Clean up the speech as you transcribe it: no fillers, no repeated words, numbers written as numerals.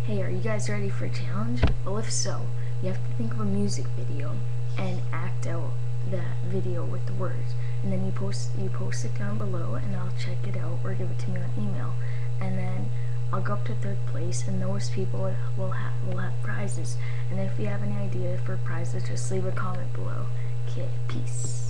Hey, are you guys ready for a challenge? Well, if so, you have to think of a music video and act out that video with the words, and then you post it down below, and I'll check it out or give it to me on email, and then I'll go up to third place, and those people will have prizes. And if you have any idea for prizes, just leave a comment below. Okay, peace.